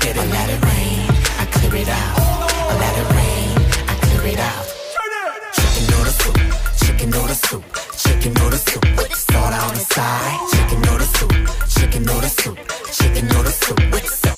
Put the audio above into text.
I let it rain, I clear it out. I let it rain, I clear it out. Chicken noodle soup, chicken noodle soup, chicken noodle soup with salt on the side. Chicken noodle soup, chicken noodle soup, chicken noodle soup with salt.